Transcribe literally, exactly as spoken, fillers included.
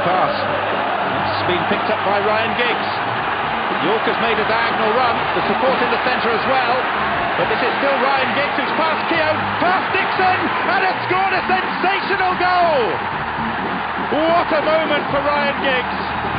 pass. It's been picked up by Ryan Giggs. York has made a diagonal run, the support in the centre as well, but this is still Ryan Giggs who's passed Keown, past Dixon, and has scored a sensational goal! What a moment for Ryan Giggs!